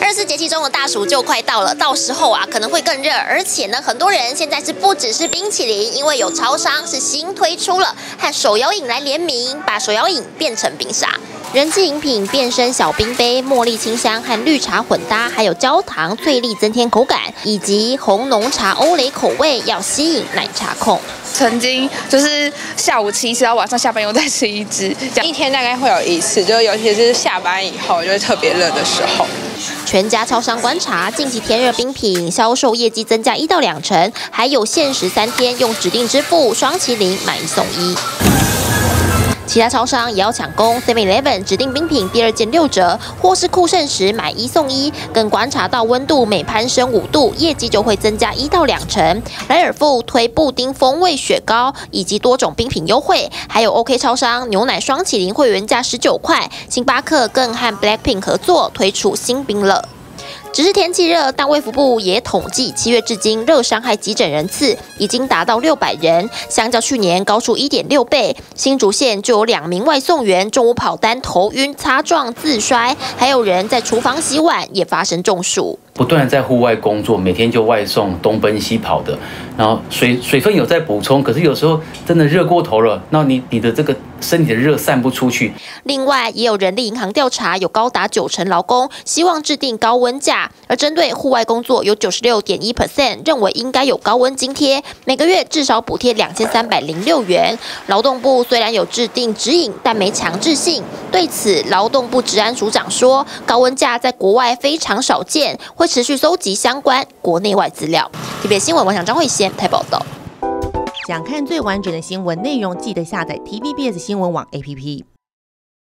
24节气中的大暑就快到了，到时候啊可能会更热，而且呢，很多人现在是不只是冰淇淋，因为有超商是新推出了和手摇饮来联名，把手摇饮变成冰沙。人气饮品变身小冰杯，茉莉清香和绿茶混搭，还有焦糖脆粒增添口感，以及红浓茶欧蕾口味，要吸引奶茶控。 曾经就是下午吃一次，然后晚上下班又再吃一支， 一天大概会有一次，就尤其是下班以后，就是特别热的时候。 全家超商观察，近期天热冰品销售业绩增加1到2成，还有限时3天用指定支付双麒麟买1送1。其他超商也要抢攻 ，7-Eleven 指定冰品第2件6折，或是酷盛时买1送1。更观察到温度每攀升5度，业绩就会增加1到2成。莱尔富推布丁风味雪糕以及多种冰品优惠，还有 OK 超商牛奶双麒麟会员价19块，星巴克更和 Blackpink 合作推出新冰乐。只是天气热，但卫福部也统计7月至今热伤害急诊人次已经达到600人，相较去年高出1.6倍。新竹县就有2名外送员中午跑单头晕、擦撞、自摔，还有人在厨房洗碗也发生中暑。 不断的在户外工作，每天就外送，东奔西跑的，然后水分有在补充，可是有时候真的热过头了，那你的这个身体的热散不出去。另外，也有人力银行调查，有高达90%劳工希望制定高温假，而针对户外工作，有96.1% 认为应该有高温津贴，每个月至少补贴2306元。劳动部虽然有制定指引，但没强制性。对此，劳动部治安署长说，高温假在国外非常少见，会持续搜集相关国内外资料。TVBS 新闻网张慧娴台报道。 想看最完整的新闻内容，记得下载 TVBS 新闻网 APP。